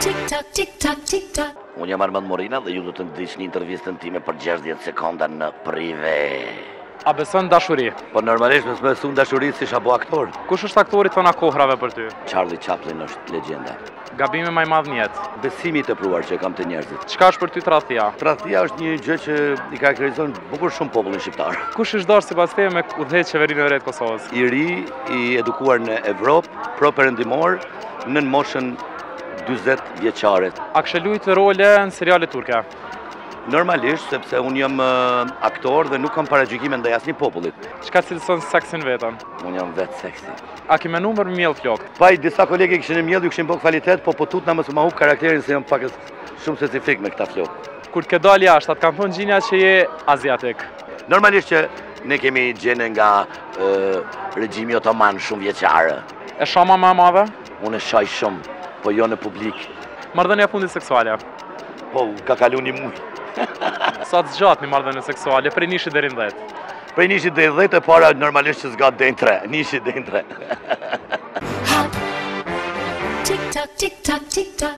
Tik-tak. Unë jam Armand Morina dhe ju do të ndiqni intervistën time për 60 sekonda në prive. A beson dashuri? Po normalisht nësë me sun dashurit si shabo aktor. Kush është aktori tona kohrave për ty? Charlie Chaplin është legjenda. Gabimi më i madh në jetë. Besimi i tepruar që e kam të njerëzit. Çka është për ty tradhtia? Tradhtia është një gjë që i karakterizon bukur shumë popullin shqiptar. Kush është dashur sipas teje me udhëheq qeverinë e re të Kosovës? I ri, i edukuar në Evropë, pro-perëndimor, në moshën 40 vjeçare. A kishe luajtur role në seriale turke? Normalisht, sepse unë jam aktor dhe nuk kam paragjykime ndaj asnjë popullit. Çka cilëson seksin vetën? Unë jam vetë seksi. A ki menuar për mjell flokët? Paj, disa kolege kishin e mjell, ju kishin bërë kvalitet, po tutna mos ma hub karakterin se jam pak shumë specifik me këta flokë. Kur të ke dalë jashtë, atë kanë thonë gjinja që je aziatik. Normalisht që ne kemi gjene nga regjimi otoman shumë vjeçare. E shama më e madhe? Unë e shaj shumë, po jo në publik. Marrëdhënia e fundit seksουale. Po, ka kalu një muj. Sa të zgjat një marrëdhënie seksuale, prej nishit deri në 10? Prej nishit deri në 10 e para normalisht që zgat deri në 3. Nishit deri në 3. Tik-tak.